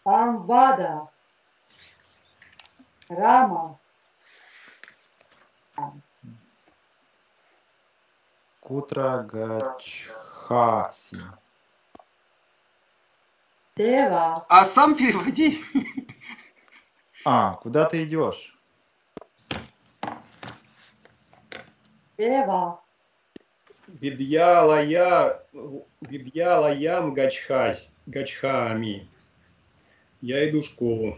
Амвада. Рама. Кутра гачхаси. Дева. А сам переводи. А, куда ты идешь? Дева. Видьялаям гачхами. Я иду в школу.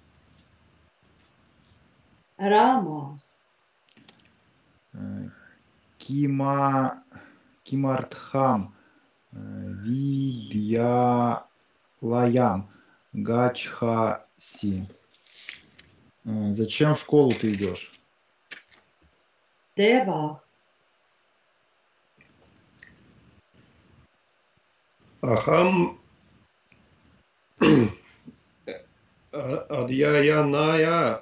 Рама. Кимартхам. Видьялаям гачхаси. Зачем в школу ты идешь? Дева. Ахам адьяяная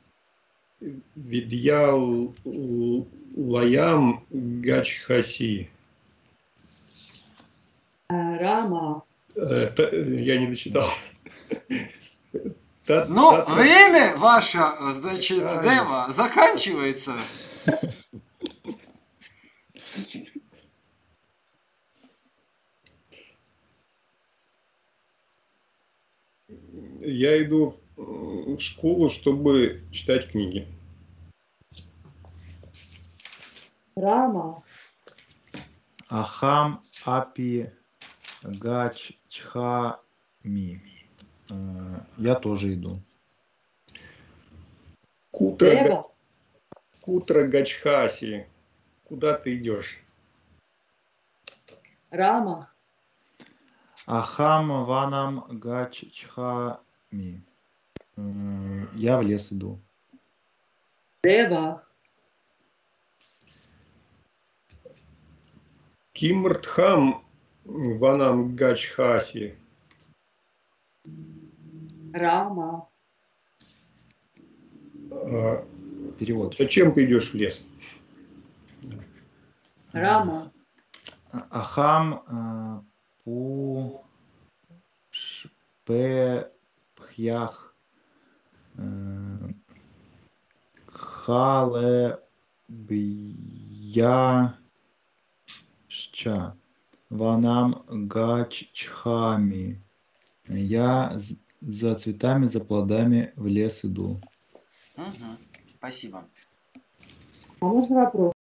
видьялаям гачхаси. Рама. Я не дочитал. Но время ваше, значит, Дева, заканчивается. Я иду в школу, чтобы читать книги. Рама. Ахам апи гачхами. Я тоже иду. Дева. Кутра гачхаси. Куда ты идешь? Рама. Ахам ванам гачхами. Я в лес иду. Дева. Кимртхам ванам гачхаси. Рама. Перевод. Зачем ты идешь в лес? Рама. Ахам пу пхях хале бьяшча ванам гачхами. Я за цветами, за плодами в лес иду. Угу. Спасибо. А можно вопрос?